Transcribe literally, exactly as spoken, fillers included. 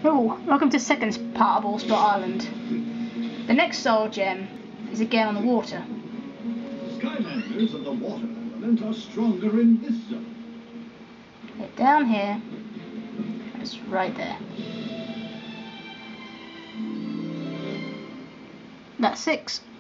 Oh, welcome to the second part of Oilspill Island. The next soul gem is again on the water. Skylanders of the water element are stronger in this zone. Hit down here. It's right there. That's six.